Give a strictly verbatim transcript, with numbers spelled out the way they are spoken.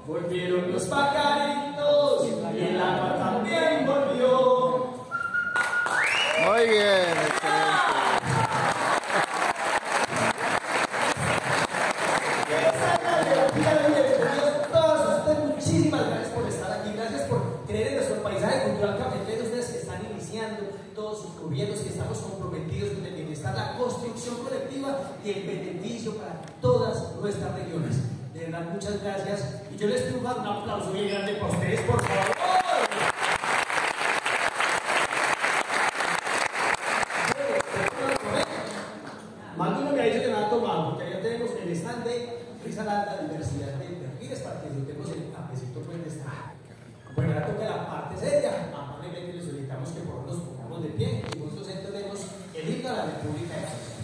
volvieron los pajaritos y el agua también volvió. Muy bien, excelente. Todos ustedes, muchísimas gracias por estar aquí, gracias por creer en nuestro paisaje cultural cafetero, ustedes que están iniciando, todos sus gobiernos que estamos comprometidos con el bienestar, la construcción colectiva y el beneficio para todas nuestras regiones. De verdad, muchas gracias. Y yo les pido un aplauso bien grande para ustedes, por favor. Mando me ha dicho que me ha tomado, porque allá tenemos el stand de Risa la diversidad de perfiles para que disfrutemos el cafecito pues de esta. Bueno, ahora toca la parte seria. Amablemente les solicitamos que por nos pongamos de pie y nosotros entonemos el himno a la República de Colombia.